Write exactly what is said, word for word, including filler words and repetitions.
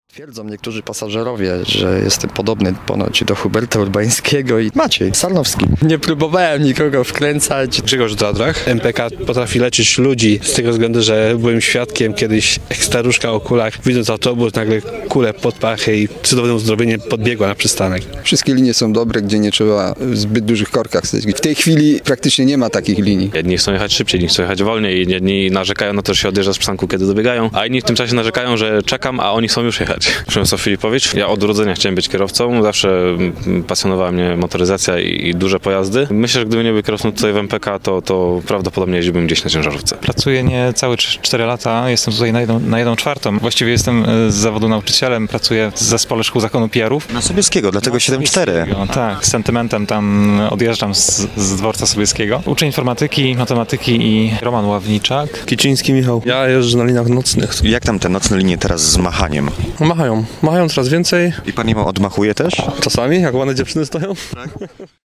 Twierdzą niektórzy pasażerowie, że jestem podobny ponoć do Huberta Urbańskiego i Maciej Sarnowski. Nie próbowałem nikogo wkręcać. Grzegorz Dradrach. M P K potrafi leczyć ludzi z tego względu, że byłem świadkiem kiedyś, jak staruszka o kulach, widząc autobus, nagle kulę pod pachę i cudowne uzdrowienie podbiegła na przystanek. Wszystkie linie są dobre, gdzie nie trzeba w zbyt dużych korkach stać. W tej chwili praktycznie nie ma takich linii. Jedni chcą jechać szybciej, inni chcą jechać wolniej, jedni narzekają na to, że się odjeżdża z przystanku, kiedy dobiegają, a inni w tym czasie narzekają, że czekam, a oni chcą już jechać. Przemysław Filipowicz. Ja od urodzenia chciałem być kierowcą, zawsze pasjonowała mnie motoryzacja i, i duże pojazdy. Myślę, że gdyby nie był kierowcą tutaj w M P K, to, to prawdopodobnie jeździłbym gdzieś na ciężarówce. Pracuję nie całe cztery lata, jestem tutaj na jedną, na jedną czwartą. Właściwie jestem z zawodu nauczycielem, pracuję w zespole szkół zakonu P R-ów. Na Sobieskiego, dlatego siedem cztery. Tak, z sentymentem tam odjeżdżam z, z dworca Sobieskiego. Uczę informatyki, matematyki i Roman Ławniczak. Kiciński Michał. Ja jeżdżę na liniach nocnych. Jak tam te nocne linie teraz z machaniem? Machają. Machają coraz więcej. I pan ją odmachuje też? Czasami, jak ładne dziewczyny stoją. Tak.